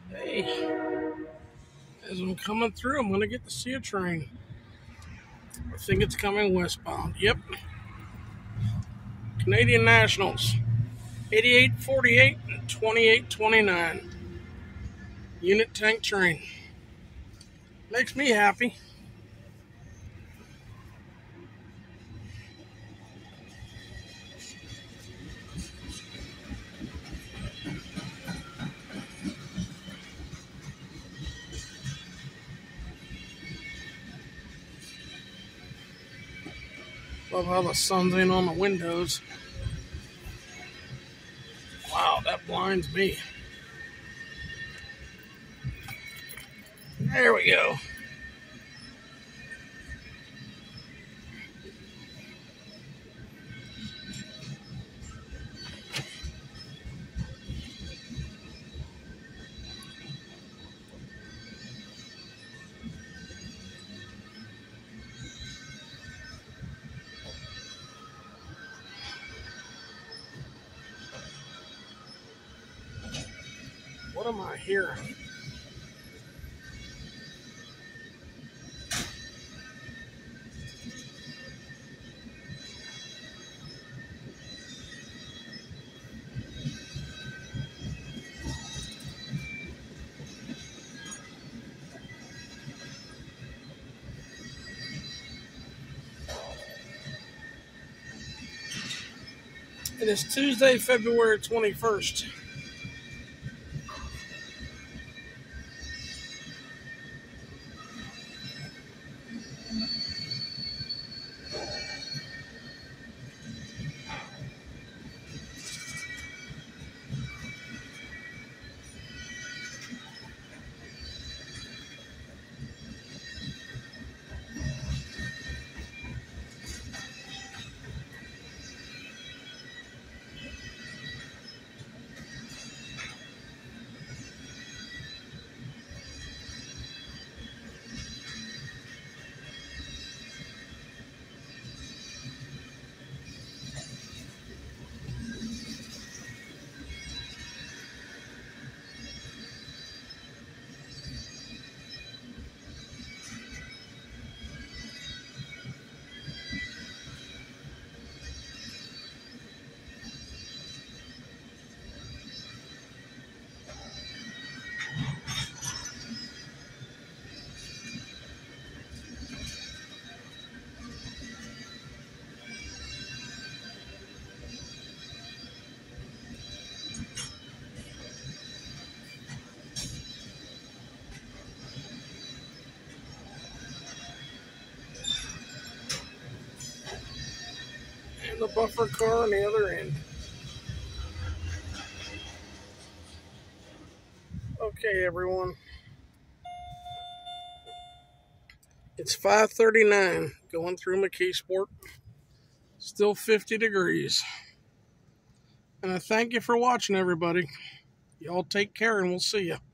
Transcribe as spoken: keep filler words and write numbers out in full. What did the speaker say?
Hey, as I'm coming through, I'm going to get to see a train. I think it's coming westbound. Yep. Canadian Nationals. eighty-eight forty-eight and twenty-eight twenty-nine. Unit tank train. Makes me happy. Love how the sun's in on the windows. Wow, that blinds me. There we go. What am I hearing? It is Tuesday, February twenty-first. And the buffer car on the other end. Okay, everyone. It's five thirty-nine going through Mckeesport. Still fifty degrees. And I thank you for watching, everybody. Y'all take care, and we'll see you.